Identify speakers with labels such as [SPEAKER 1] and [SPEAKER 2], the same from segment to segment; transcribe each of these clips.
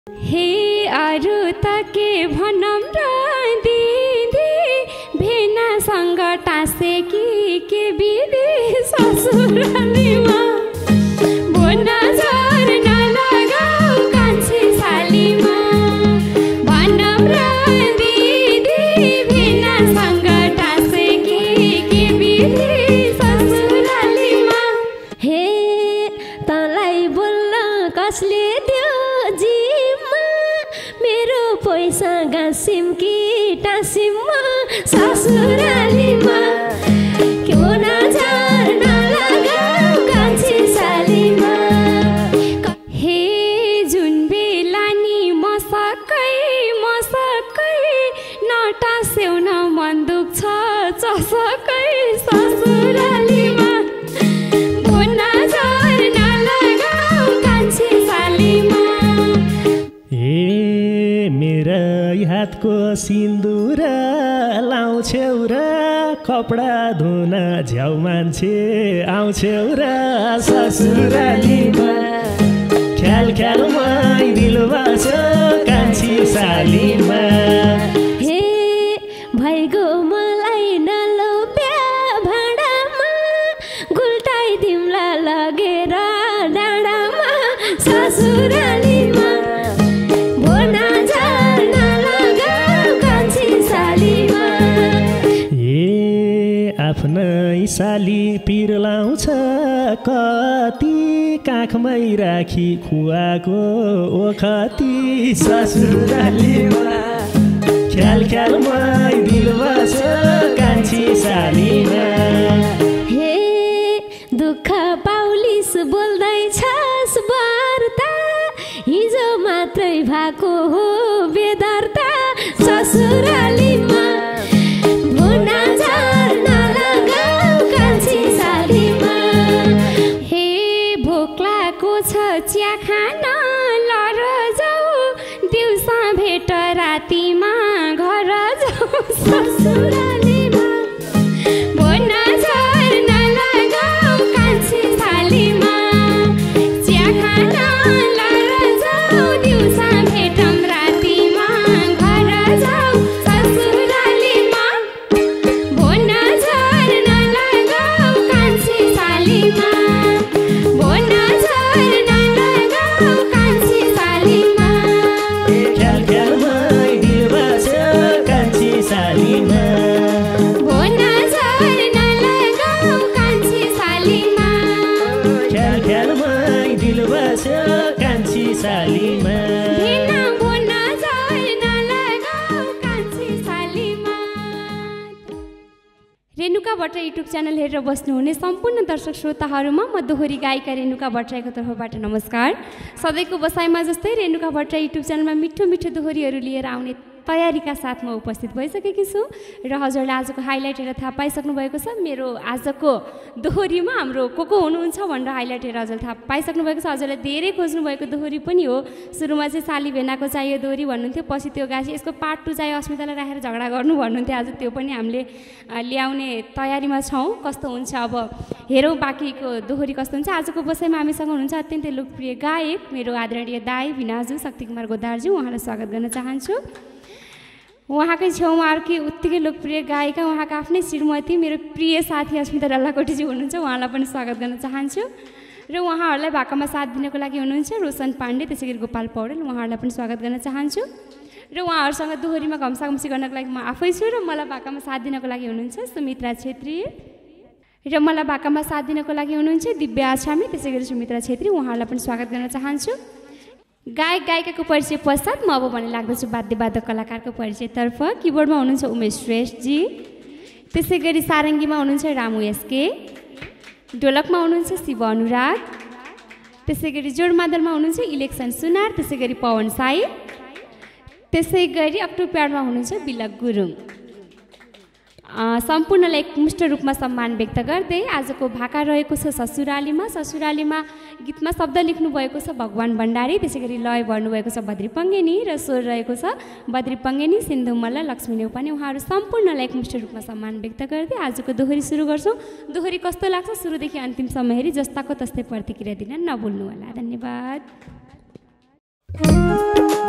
[SPEAKER 1] हे अरू त के भनम र दिदी भेनासँग टाँसे के बिदी ससुरालीमा बोल्न झर्न लगाऊ कान्छी सालीमा भनम र दिदी भेनासँग टाँसे के बिदी ससुरालीमा
[SPEAKER 2] हे तँलाई बोल्न कसले दियो पैसा गाँसिम कि टाँसिममा ससुरालीमा क्यों न झर्न लगाऊ कान्छी सालीमा
[SPEAKER 1] हे जुन बेला नि मसकै नटास्यौ न मन दुख्छ चसकै ससुरालीमा बोल्न झर्न लगाऊ कान्छी सालीमा
[SPEAKER 3] मेरा हातको सिन्दुर लाउँछौ र कपडा धुन झ्याउ मान्छे आउँछौ र ससुरालीमा ख्याल ख्यालमा दिल बस्यो कान्छी सालीमा
[SPEAKER 2] हे भइगो मलाई नलोप्या भाँडामा गुल्टाइ दिम्ला लगेर डाँडामा ससुरालीमा
[SPEAKER 3] आफ्नै साली पिर लाउँछ कति काखमै राखी खुवाको ओखती ससुरालीमा ख्याल ख्यालमा दिल बस्यो कान्छी सालीमा
[SPEAKER 2] हे दुःख पाउलिस बोल्दैछस् वार्ता हिजो मात्रै भएको हो बेदर्ता ससुरालीमा
[SPEAKER 1] चिया खान लर जाऊ दिउँसा भेट रातिमा घर जाऊ ससुरालीमा बोल्न झर्न लगाऊ कान्छी सालीमा चिया खान लर जाऊ दिउँसा भेटम रातिमा घर जाऊ ससुरालीमा बोल्न झर्न लगाऊ कान्छी सालीमा बोल्न रेणुका भट्टराई युट्युब च्यानल हेरेर बस्नुहुने सम्पूर्ण दर्शक श्रोताहरूमा म दोहोरी गायिका रेणुका भट्टराईको तर्फबाट नमस्कार। सधैँको बसाइमा जस्तै रेणुका भट्टराई युट्युब च्यानलमा मिठो मिठो दोहोरीहरू लिएर आउने तयारीका साथमा उपस्थित भइसकेकी छु र हजुरले आजको हाइलाइट हेरेर थाहा पाइसक्नु भएको छ। मेरो आजको दोहोरीमा हाम्रो को हुनुहुन्छ भनेर हाइलाइट हेरेर हजुरले थाहा पाइसक्नु भएको छ। हजुरले धेरै खोज्नु भएको दोहोरी पनि हो। सुरुमा चाहिँ साली भेनाको चाहियो दोहोरी भन्नुहुन्थ्यो, पछि त्यो गाँसी यसको पार्ट 2 चाहियो अस्मितालाई राखेर झगडा गर्नु भन्नुहुन्थ्यो। आज त्यो पनि हामीले ल्याउने तयारीमा छौँ। कस्तो हुन्छ अब हेरौँ बाँकीको दोहोरी कस्तो हुन्छ। आजको बसाइमा हामीसँग हुनुहुन्छ अत्यन्तै लोकप्रिय गायक मेरो आदरणीय दाई भिनाजु शक्तिकुमार गोदारज्यू, उहाँलाई स्वागत गर्न चाहन्छु। उहाँकै छेउमा अर्कै उत्तिकै लोकप्रिय गायिका उहाँको आफ्नै श्रीमती मेरो प्रिय साथी अस्मिता डल्लाकोटीजी हुनुहुन्छ, उहाँलाई पनि स्वागत गर्न चाहन्छु। र उहाँहरूलाई भाकामा साथ दिनको लागि हुनुहुन्छ रोशन पाण्डे, त्यसै गरी गोपाल पौडेल, उहाँहरूलाई पनि स्वागत गर्न चाहन्छु। र उहाँहरूसँग दोहोरीमा घम्साघम्सी गर्नको लागि म आफै छु र मलाई भाकामा साथ दिनको लागि हुनुहुन्छ सुमित्रा छेत्री र मलाई भाकामा साथ दिनको लागि हुनुहुन्छ दिव्या आछामी, त्यसै गरी सुमित्रा छेत्री, उहाँहरूलाई पनि स्वागत गर्न चाहन्छु। गायक गायिकाको परिचय पश्चात म अब भन्ने लाग्दछु वाद्यवादक कलाकारको परिचयतर्फ। किबोर्डमा हुनुहुन्छ उमेश श्रेष्ठजी, त्यसै गरी सारङ्गीमा हुनुहुन्छ रामु एसके, ढोलकमा हुनुहुन्छ शिव अनुराग, त्यसै गरी जोडमादलमा हुनुहुन्छ इलेक्सन सुनार, त्यसै गरी पवन साई, त्यसै गरी अक्टोप्याडमा हुनुहुन्छ बिलक गुरुङ। सम्पूर्णलाई एकमुष्ट रूपमा सम्मान व्यक्त गर्दै आजको भाका रहेको छ ससुरालीमा। ससुरालीमा गीतमा शब्द लेख्नु भएको छ भगवान भण्डारी, त्यसै गरी लय भन्नुभएको छ बद्री पङ्गेनी र स्वर रहेको छ बद्री पङ्गेनी, सिन्धु मल्ल, लक्ष्मी नेउपाने। उहाँहरू सम्पूर्णलाई एकमुष्ट रूपमा सम्मान व्यक्त गर्दै आजको दोहोरी सुरु गर्छौँ। दोहोरी कस्तो लाग्छ सुरुदेखि अन्तिमसम्म हेरी जस्ताको तस्तै प्रतिक्रिया दिन नभुल्नु होला। धन्यवाद।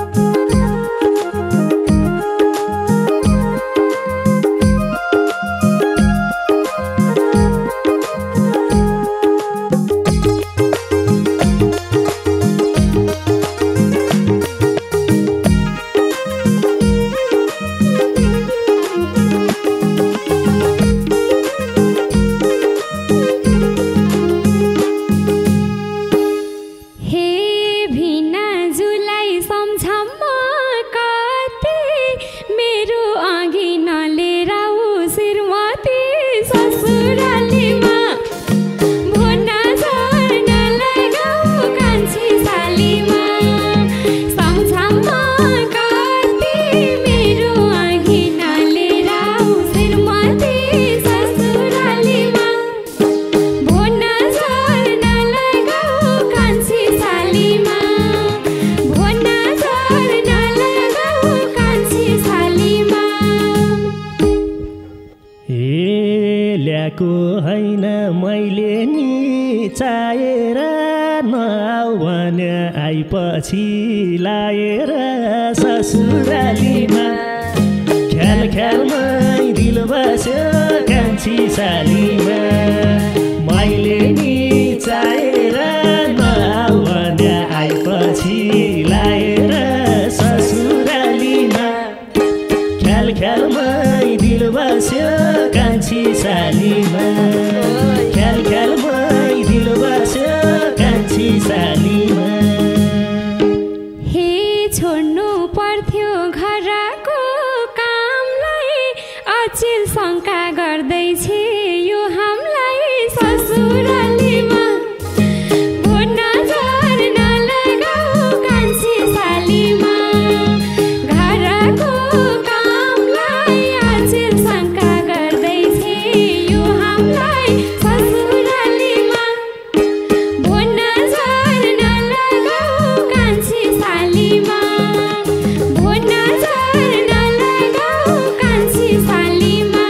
[SPEAKER 1] छाममा कति मेरो आँगिनाले राउ श्रीमती ससुरालीमा भोन झर्न लगाऊ कान्छी सालीमा भोन झर्न लगाऊ कान्छी सालीमा
[SPEAKER 3] ल्याएको होइन मैले नि चाहेर नआऊ भने आइपछि लाएर ससुरालीमा ख्याल ख्यालमै दिल बस्यो कान्छी सालीमा मैले नि चाहेर नआऊ भने आइपछि लाएर ससुरालीमा ख्याल ख्यालमै दिल बस्यो कान्छी सालीमा ख्याल ख्यालमै दिल बस्यो कान्छी सालीमा
[SPEAKER 1] हे छोड्नु पर्थ्यो घरको कामलाई अचेल शङ्का गर्दैछ यो हामीलाई ससुरालीमा भोन झर्न लगाऊ कान्छी सालीमा घरको कामलाई अचेल शङ्का गर्दैछ यो हामीलाई ससुरालीमा भोन झर्न लगाऊ कान्छी सालीमा भोन झर्न लगाऊ कान्छी सालीमा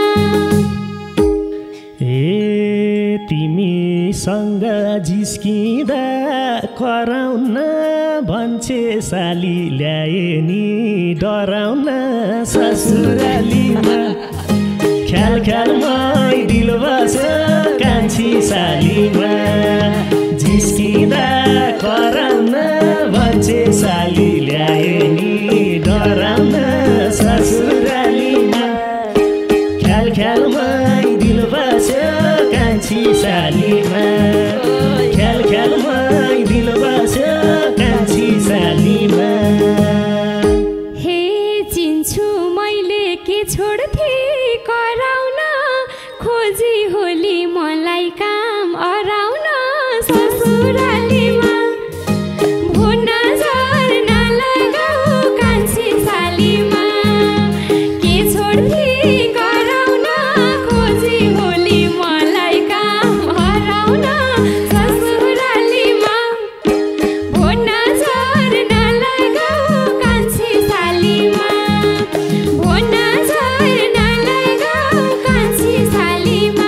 [SPEAKER 3] तिमीसँग जिस्किँदा कराउन भन्छे साली ल्याए नि डराउन ससुरालीमा ख्याल ख्यालमै दिल बस्यो कान्छी सालीमा जिस्किँदा कराउन भन्छे साली ल्याए नि डराउन ससुरालीमा ख्याल ख्यालमै दिल बस्यो कान्छी सालीमा ख्याल ख्यालमै दिल बस्यो कान्छी सालीमा
[SPEAKER 1] हे चिन्छु मैले के छोड्थे कराउन खोजी होली मलाई काम अराउन ससुरालीमा भोन झर्न लगाऊ कान्छी सालीमा के छोड्थे कराउन खोजी होली मलाई काम हराउन ससुरालीमा भोन झर्न लगाऊ कान्छी सालीमा भोन झर्न लगाऊ कान्छी सालीमा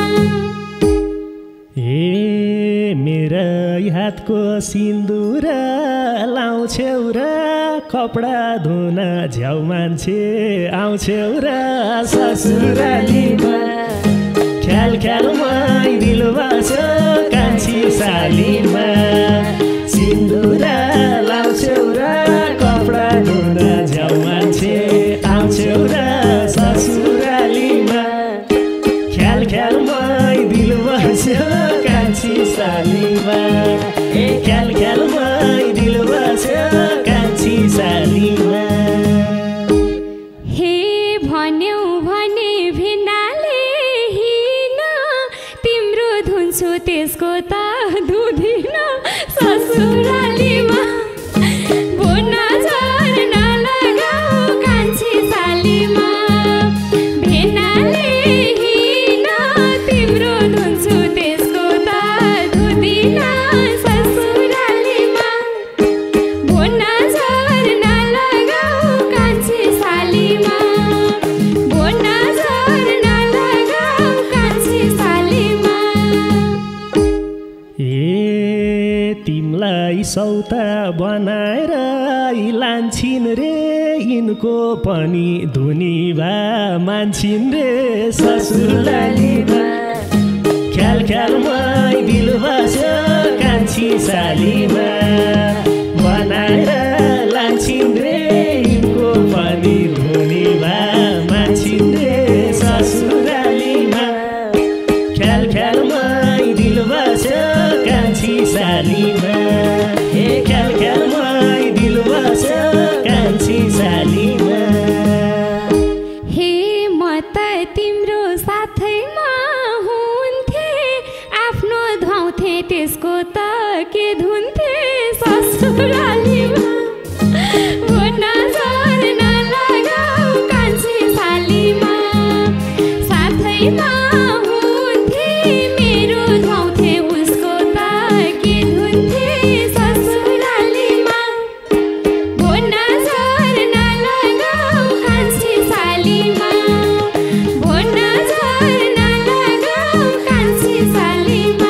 [SPEAKER 3] मेरै हातको सिन्दुर लाउँछौ र कपडा धुन झ्याउ मान्छे आउँछौ र ससुरालीमा ख्याल ख्यालमै दिल बस्यो कान्छी सालीमा सिन्दुर लाउँछौ र कपडा धुन झ्याउ मान्छे आउँछौ र ससुरालीमा ख्याल ख्यालमै दिल बस्यो कान्छी सालीमा ख्याल ख्यालमै दिल बस्यो कान्छी सालीमा
[SPEAKER 1] हे भन्यौ भने भिन्नाले हिँड तिम्रो धुन्छु त्यसको त धुँदिन ससुरालीमा भोन झर्न लगाऊ कान्छी सालीमा भिन्नाले हिँड तिम्रो धुन्छु त्यसको त धुँदिन ससुरालीमा भोन झर्न लगाऊ कान्छी सालीमा भोन झर्न लगाऊ कान्छी सालीमा
[SPEAKER 3] तिमलाई सौता बनाएर लान्छिन् रे यिनको पनि धुनी भा मान्छिन् रे ससुरालीमा ख्याल ख्यालमै दिल बस्यो कान्छी सालीमा बनाएर लान्छिन् रे यिनको पनि धुनी भा मान्छिन् रे ससुरालीमा ख्याल ख्यालमै दिल बस्यो कान्छी सालीमा ख्याल ख्यालमै दिल बस्यो कान्छी सालीमा
[SPEAKER 1] हे म त तिम्रो साथैमा हुन्थे आफ्नो धुवाउँथे त्यसको त के धुन्थे ससुरालीमा नजर नलगाऊ कान्छी सालीमा साथैमा हुन्थे मेरो धाउँथे उसको त के धुन्थे ससुरालीमा भो नजर नलगाऊ कान्छी सालीमा भो नजर नलगाऊ कान्छी सालीमा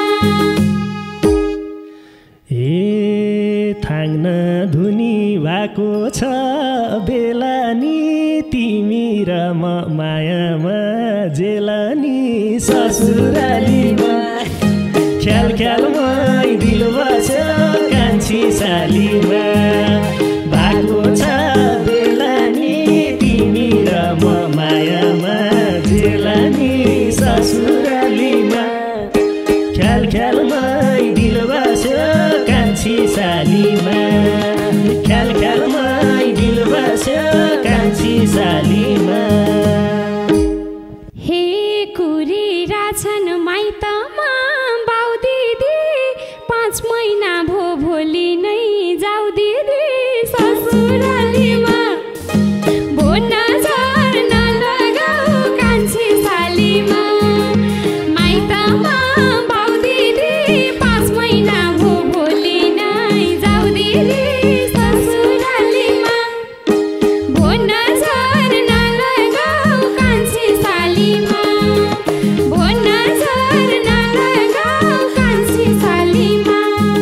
[SPEAKER 3] थाङ्न धुनी भएको छ बेला नि तिमी र म मायामा जेलानी ससुरालीमा ख्याल ख्यालमै दिल बस्यो कान्छी सालीमा भएको छ बेला नि तिमी र म मायामा जेलानी ससुरालीमा ख्याल ख्यालमै दिल बस्यो कान्छी सालीमा ख्याल ख्यालमै दिल बस्यो कान्छी सालीमा
[SPEAKER 1] हे कुरिरहेछन् माइतमा बाउ दिदी 5 महिना भो भोलि नै जाऊ दिदी ससुरालीमा भो नजर नलगाऊ कान्छी सालीमा माइतमा बाउ दिदी 5 महिना भो भोलि नै जाऊ दिदी ससुरालीमा भो नजर नलगाऊ कान्छी सालीमा भो नजर नलगाऊ कान्छी सालीमा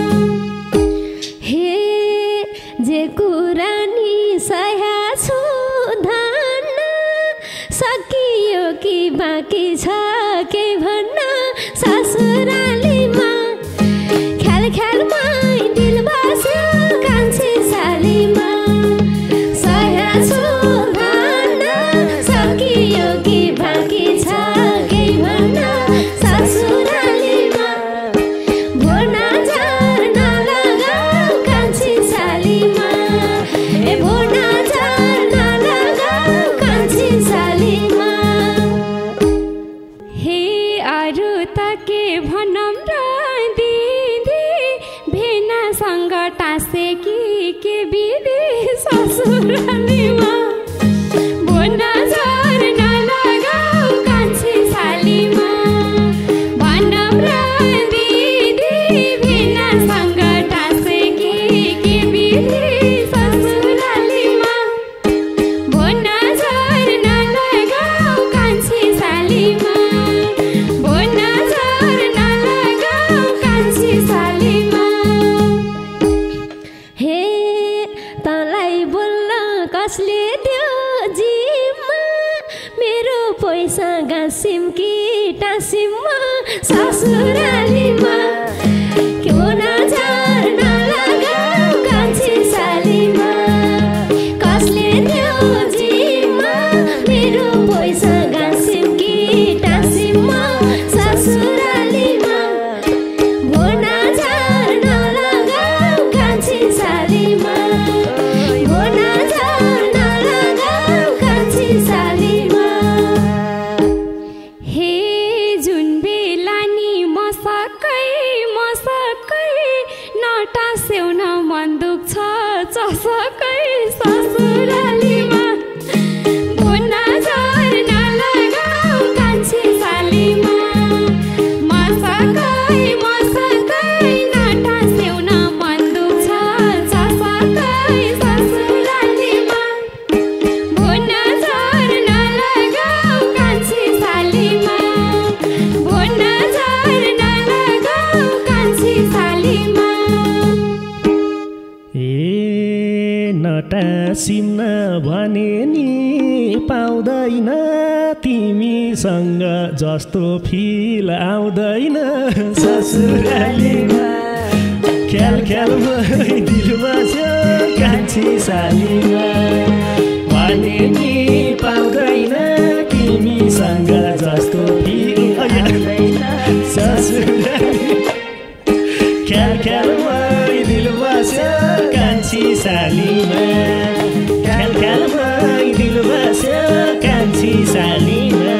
[SPEAKER 2] हे जे कुरा नि सह्या छु धान्न सकियो कि बाँकी छ के भन्न ससुरालीमा ख्याल ख्यालमै दिल बस्यो कान्छी सालीमा सह्या छु धान्न सकियो कि बाँकी छ के भन्न ससुरालीमा भो नजर नलगाऊ कान्छी सालीमा ए भो नजर नलगाऊ कान्छी सालीमा
[SPEAKER 1] हे अरू त के भनौँ र दिदी भेनासँग टाँसे कि के बिदी ससुरालीमा भो नजर नलगाऊ कान्छी सालीमा भनौँ र दिदी भेनासँग टाँसे कि के बिदी ससुरालीमा भो नजर नलगाऊ कान्छी सालीमा भो नजर नलगाऊ कान्छी सालीमा
[SPEAKER 2] हे तँलाई बोल्न कसले दियो जिम्मा मेरो पैसा गाँसिम कि टाँसिममा ससुरालीमा क्यों नजर नलगाऊ कान्छी सालीमा कसले दियो जिम्मा मेरो पैसा गाँसिम कि टाँसिममा ससुरालीमा भो नजर नलगाऊ कान्छी सालीमा भो नजर नलगाऊ कान्छी सालीमा
[SPEAKER 1] हे जुन बेला नि मसकै नटास्यौ न मन दुख्छ चसकै ससुरालीमा भो नजर नलगाऊ कान्छी सालीमा मसकै नटास्यौ न मन दुख्छ चसकै ससुरालीमा भो नजर नलगाऊ कान्छी सालीमा भो नजर नलगाऊ कान्छी सालीमा
[SPEAKER 3] नटासिम भने नि पाउँदैन तिमीसँग जस्तो फिल आउँदैन ससुरालीमा ख्याल ख्यालमै दिल बस्यो कान्छी सालीमा भने नि पाउँदैन तिमीसँग जस्तो फिल आउँदैन ससुराली ख्याल ख्यालमै दिल बस्यो कान्छी सालीमा ख्याल ख्यालमै दिल बस्यो कान्छी सालीमा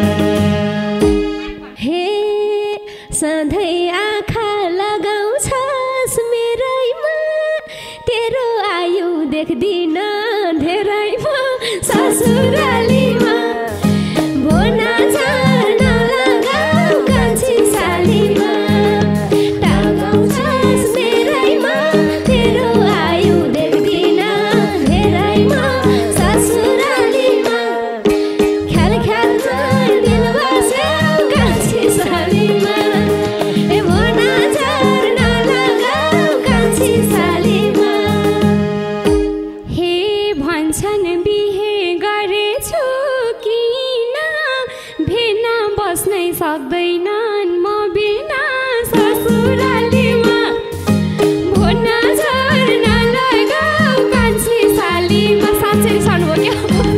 [SPEAKER 2] हे सधैँ आँखा लगाउँछस् मेरैमा तेरो आयु देख्दिन धेरैमा ससुरालीमा भोना झर्न लगाऊ कान्छी सालीमा टागाउँछस् मेरैमा तेरो आयु देख्दिन धेरैमा ससुरालीमा ख्याल ख्याल दिल बस्यो कान्छी सालीमा ए भोना झर्न लगाऊ कान्छी सालीमा
[SPEAKER 1] हे भन्छन् बिहे गरेछु किन भेना बस्नै सक्दैनन् म बिना ससुरालीमा भोना झर्न लगाऊ कान्छी सालीमा साँच्चै सर्नुभयो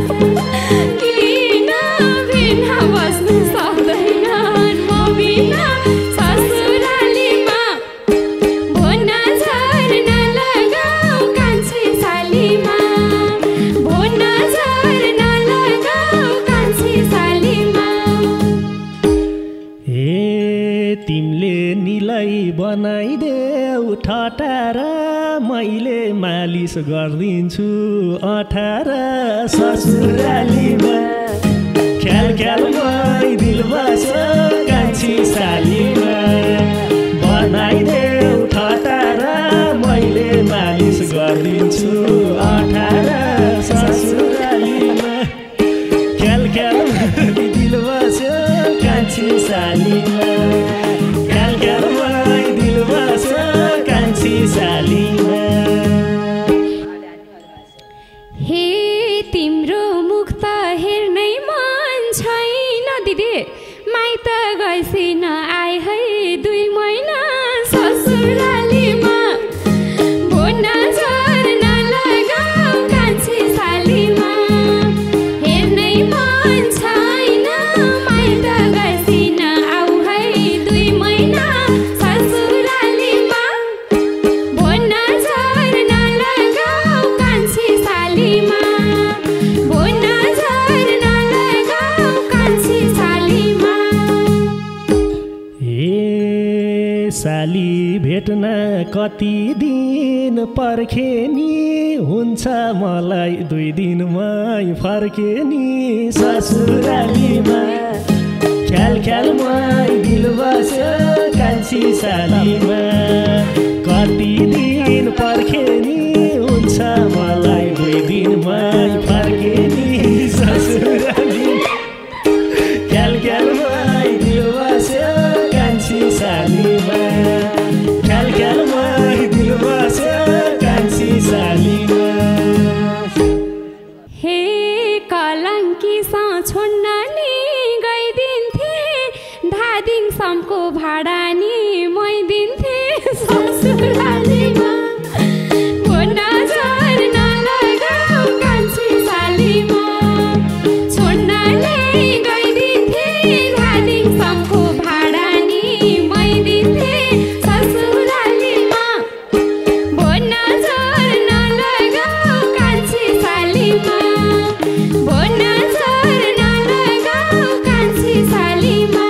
[SPEAKER 1] किन भेना बस्नै सक्दैनन् म बिना ससुरालीमा भोना झर्न लगाऊ कान्छी सालीमा भोना झर्न लगाऊ कान्छी सालीमा
[SPEAKER 3] ए तिमीले निलाई बनाइदेऊ ठटार मैले मालिस गरिदिन्छु 18 ससुरालीमा ख्याल ख्यालमै दिल बस्यो कान्छी सालीमा बनाइदेऊ ठटार मैले मालिस गरिदिन्छु 18 ससुरालीमा ख्याल ख्यालमै दिल बस्यो कान्छी सालीमा ख्याल ख्यालमै दिल बस्यो कान्छी सालीमा
[SPEAKER 1] हे तिम्रो मुख त हेर्नै मन छैन दिदी माइत गएपछि नआए है 2 महिना ससुरालीमा भोना झर्न लगाऊ कान्छी सालीमा हेर्नै मन छैन माइत गएपछि नआऊ है 2 महिना ससुरालीमा भोना झर्न लगाऊ कान्छी सालीमा भोना झर्न लगाऊ कान्छी सालीमा
[SPEAKER 3] ए साली भेट्न कति दिन पर्खे नि हुन्छ मलाई 2 दिनमै फर्के नि ससुरालीमा ख्याल ख्यालमै दिल बस्यो कान्छी सालीमा कति दिन पर्खे नि हुन्छ मलाई 2 दिनमै फर्के नि ससुरालीमा ख्याल ख्यालमै दिल बस्यो कान्छी सालीमा ख्याल ख्यालमै दिल बस्यो कान्छी सालीमा
[SPEAKER 1] हे कलङ्की छोड्न नि गइदिन्थे धादिङसम्मको भाडा नि मै दिन्थे ससुरालीमा भोना झर्न लगाऊ कान्छी सालीमा छोड्न नि गइदिन्थे धादिङसम्मको भाडा नि मै दिन्थे ससुरालीमा भोना झर्न लगाऊ कान्छी सालीमा भोना झर्न लगाऊ कान्छी सालीमा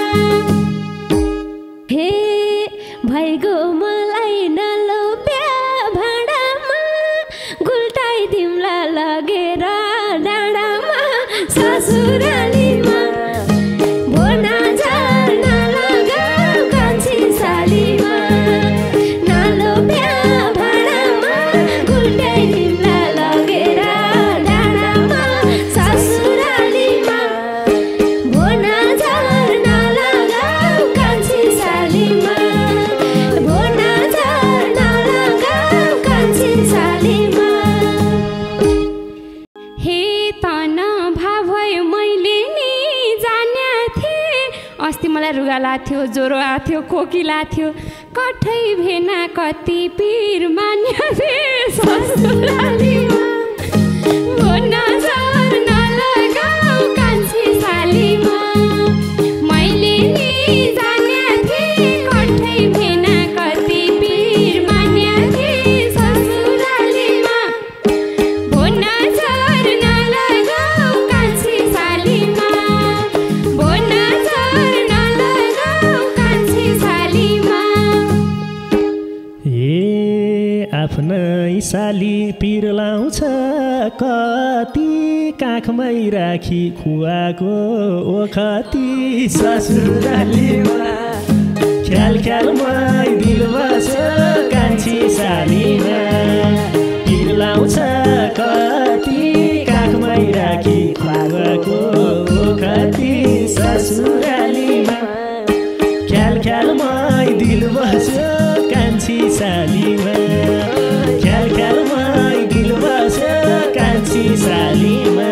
[SPEAKER 2] हे भइगो मलाई नलोप्या भाँडामा गुल्टाइ दिउँला लगेर डाँडामा ससुरालीमा भोना झर्न लगाऊ कान्छी सालीमा नलोप्या भाँडामा गुल्टाइ दिउँला लगेर डाँडामा ससुरालीमा भोना झर्न लगाऊ कान्छी सालीमा भोना झर्न लगाऊ कान्छी सालीमा
[SPEAKER 1] हे तन भाव भयो मैले नि जान्या थिएँ अस्ति मलाई रुगा लाग्थ्यो ज्वरो आथ्यो खोकी लाग्थ्यो कठै भेना कति पिर मान्या थिएँ ससुरालीमा भोना झर्न लगाऊ कान्छी सालीमा मैले नि जान्या थिएँ कठै भेना कति पिर मान्या थिएँ ससुरालीमा भोना झर्न लगाऊ कान्छी सालीमा भोना झर्न लगाऊ कान्छी सालीमा
[SPEAKER 3] ए आफ्नै साली पिर लाउँछ कति काखमै राखी खुवाको ओखती ससुरालीमा ख्याल ख्यालमै दिल बस कान्छी सालीमा पिर लाउँछ कति काखमै राखी खुवाको ओखती ससुरालीमा ख्याल ख्यालमै दिल बस कान्छी सालीमा ख्याल ख्यालमै दिल बस कान्छी सालीमा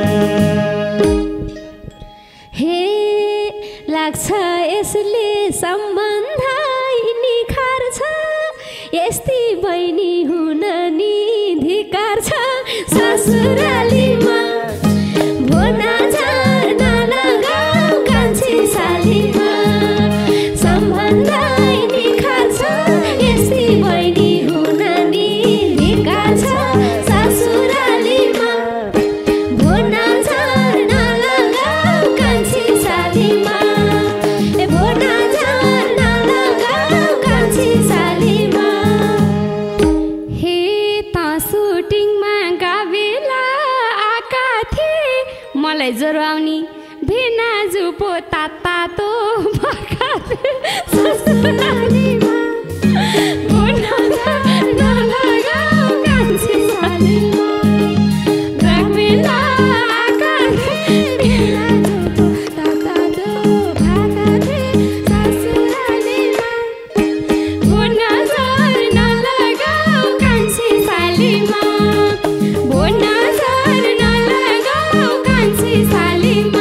[SPEAKER 2] हे लाग्छ यसले सम्बन्ध निखार छ यस्ती बहिनी हुन नि धिकार छ ससुरालीमा भोना झार नलगाऊ कान्छी सालीमा सम्बन्ध निखार छ यस्ती बहिनी हुन नि धिकार छ ससुरालीमा भोना झार नलगाऊ कान्छी सालीमा ए भोना झार नलगाऊ कान्छी सालीमा
[SPEAKER 1] हे त सुटिङमा गावेला आका थिए मलाई ज्वरो आउने भेना जुपो तातो भएका थिए ससुरालीमा भोना झार नलगाऊ कान्छी सालीमा गावेला आका थिए भेना जुपो तातो भएका थिए ससुरालीमा भोना झार नलगाऊ कान्छी सालीमा भोना झार नलगाऊ कान्छी सालीमा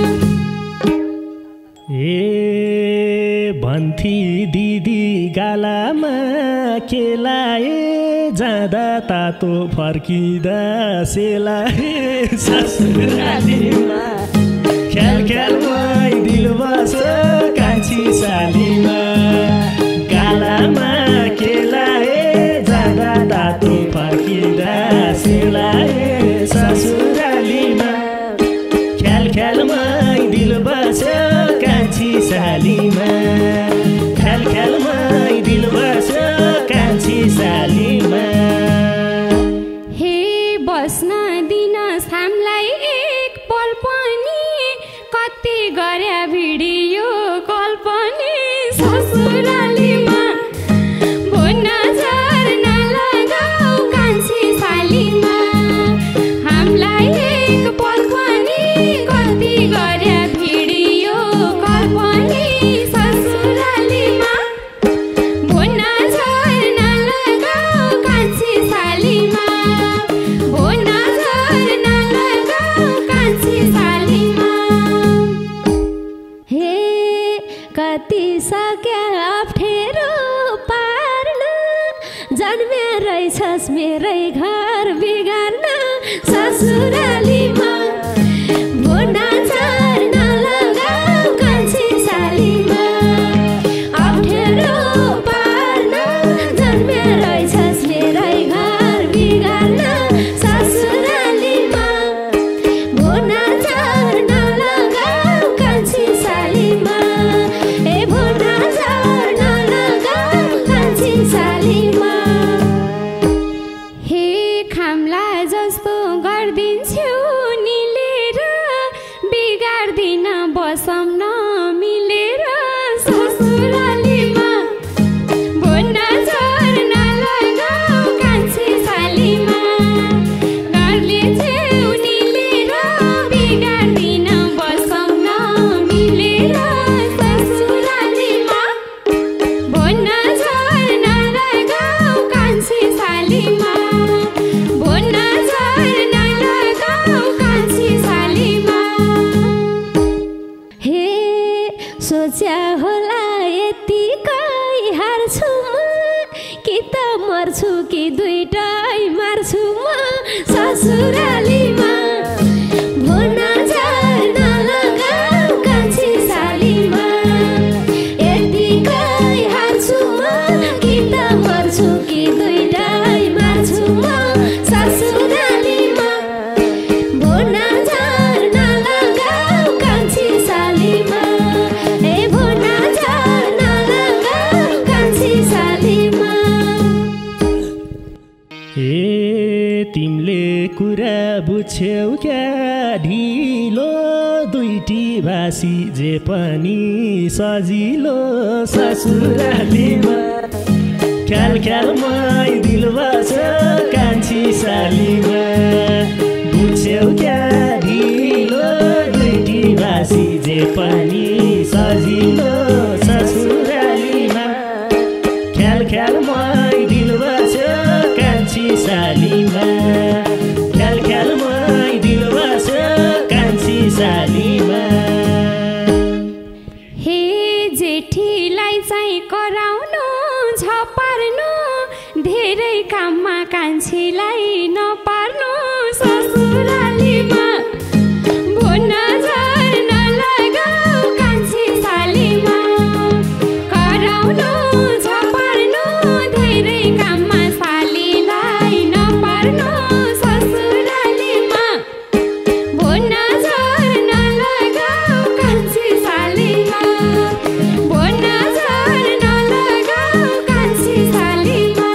[SPEAKER 3] ए भन्थी दिदी गालामा केलाए जाँदा तातो फर्किँदा सेलाए ससुरालीमा ख्याल ख्यालमै दिल बस कान्छी सालीमा गालामा केलाए जाँदा तातो फर्किँदा सेलाए ससुरालीमा ख्याल ख्यालमै दिल बस कान्छी सालीमा ख्याल ख्यालमै दिल बस कान्छी सालीमा
[SPEAKER 1] हे बस्न दिन हामीलाई एक पल पनि कति गरे भिडियो कल पनि ससुरालीमा भोना झार नलगाऊ कान्छी सालीमा हामीलाई एक पल पनि कति गरे भिडियो कल पनि ससुरालीमा भोना झार नलगाऊ कान्छी सालीमा भोना झार नलगाऊ कान्छी सालीमा
[SPEAKER 2] हे
[SPEAKER 3] बुझ्यौ क्या ढिलो दुईटी भाषी जे पनि सजिलो ससुरालीमा ख्याल ख्यालमै दिल बस कान्छी सालीमा बुझ्यौ क्या ढिलो दुईटी भाषी जे पनि सजिलो ससुरालीमा ख्याल ख्यालमै दिल बस कान्छी सालीमा ख्याल ख्यालमै दिल बस कान्छी सालीमा
[SPEAKER 1] हे जेठीलाई चाहिँ कराउनु झपार्नु धेरै काममा कान्छीलाई नपार्नु ससुरालीमा भो नजर नलगाऊ कान्छी सालीमा कराउनु झपार्नु धेरै काममा सालीलाई नपार्नु ससुरालीमा भो नजर नलगाऊ कान्छी सालीमा भो नजर नलगाऊ कान्छी सालीमा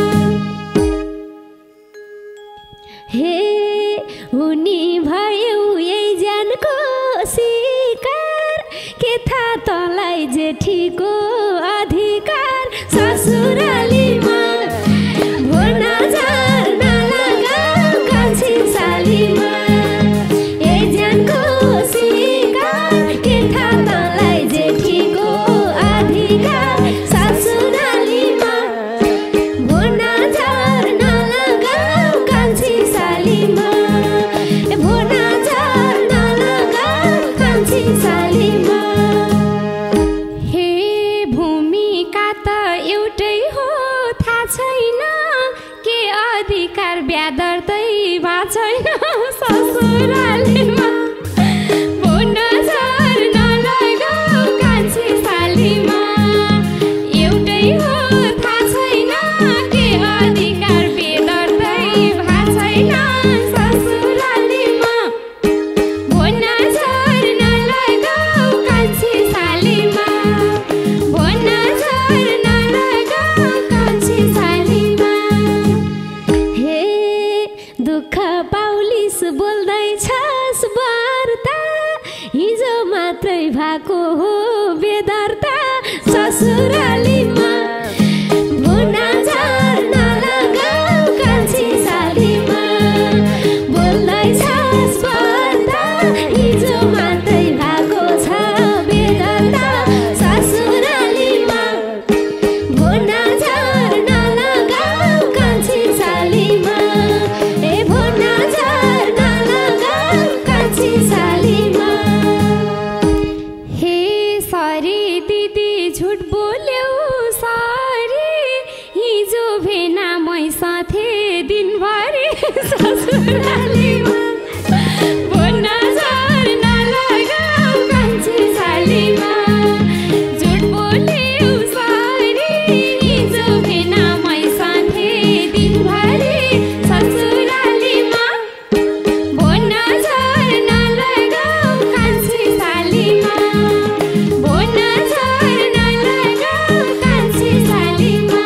[SPEAKER 2] हे उनी भयो यही ज्यानको शिकार के थाहा तँलाई जेठीको अधिकार ससुरालीमा भो नजर नलगाऊ कान्छी सालीमा यही ज्यानको शिकार के थाहा तँलाई जेठीको अधिकार ससुरालीमा भो नजर नलगाऊ कान्छी सालीमा भो नजर नलगाऊ कान्छी सालीमा
[SPEAKER 1] हे भूमिका त एउटै हो थाहा छैन के अधिकार ब्यादर्तै भा छैन ससुरालीमा भो नजर नलगाऊ कान्छी सालीमा एउटै हो थाहा छैन के अधिकार ब्यादर्तै भा छैन ससुरालीमा भो नजर नलगाऊ कान्छी सालीमा भो नजर नलगाऊ कान्छी सालीमा
[SPEAKER 2] हे दुःख पाउलिस बोल्दैछस् वार्ता हिजो मात्रै भएको हो बेदर्ता ससुरालीमा भो नजर नलगाऊ कान्छी सालीमा बोल्दैछस् वार्ता हिजो मात्रै भएको छ बेदर्ता ससुरालीमा भो नजर नलगाऊ कान्छी सालीमा भो नजर नलगाऊ कान्छी सालीमा
[SPEAKER 1] हे सरी दिदी झुट बोल्यौ सरी हिजो भेना मै साथे दिनभरि ससुरालीमा भो नजर नलगाऊ कान्छी सालीमा झुट बोल्यौ सरी हिजो भेना मै साथे दिनभरि ससुरालीमा भो नजर नलगाऊ कान्छी सालीमा भो नजर नलगाऊ कान्छी सालीमा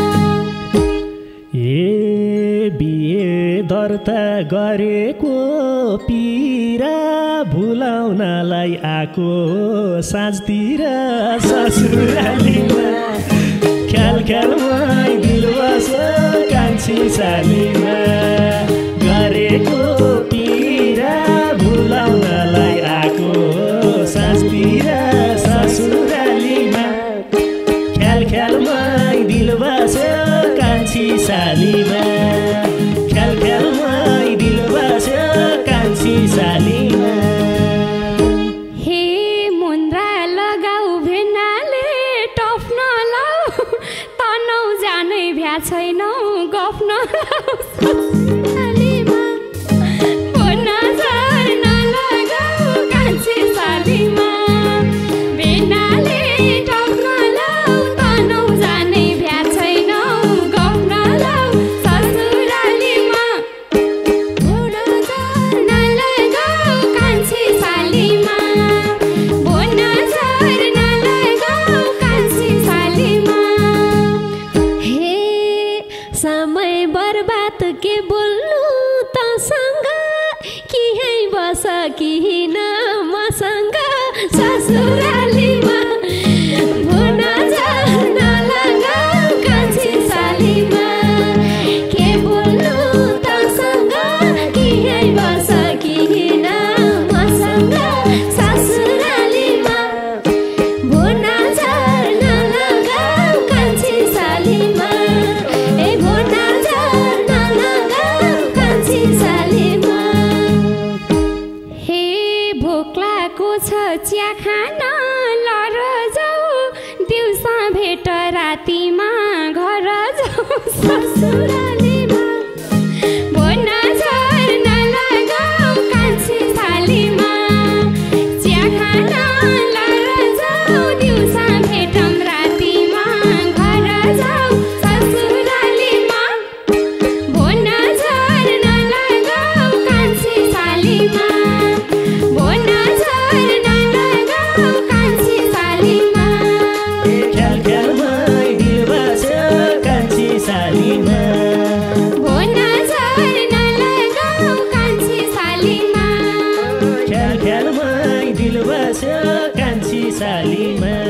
[SPEAKER 3] ए बिहे दर्ता गरेको पिरा भुलाउनलाई आएको साँझतिर ससुरालीमा ख्याल ख्यालमै दिल बस कान्छी सालीमा गरेको पिरा भुलाउनलाई आएको साँझतिर ससुरालीमा ख्याल ख्यालमै दिल बस कान्छी सालीमा ख्याल ख्यालमै दिल बस कान्छी सालीमा
[SPEAKER 1] हे मुन्द्रा लगाऊ भेनाले टफ नलाऊ तनौ जानै भ्या छैनौ गफ नलाऊ ससुरालीमा भो नजर नलगाऊ कान्छी सालीमा भेनाले टफ नलाऊ तनौ जानै भ्या छैनौ गफ नलाऊ ससुरालीमा भो नजर नलगाऊ
[SPEAKER 2] बस किन मसँग ससुरालीमा भुन झर्न लगाऊ कान्छी सालीमा के बोल्नु तसँग यहीँ बस किन मसँग ससुरालीमा भुन झर्न लगाऊ कान्छी सालीमा ए भुन झर्न लगाऊ कान्छी सालीमा
[SPEAKER 1] हे भोक लागेको छ चिया खान लर जाऊ दिउँसा भेट रातिमा घर जाऊ ससुरालीमा भुन झर्न लगाऊ कान्छी सालीमा चिया खान लर जाऊ दिउँसा भेटौँ रातिमा घर जाऊ ससुरालीमा भुन झर्न लगाऊ कान्छी सालीमा भुन झर्न लगाऊ कान्छी सालीमा
[SPEAKER 3] ख्याल ख्यालमै दिल बस्यो कान्छी सालीमा
[SPEAKER 1] भुन झर्न लगाऊ कान्छी सालीमा
[SPEAKER 3] ख्याल ख्यालमै दिल बस्यो कान्छी सालीमा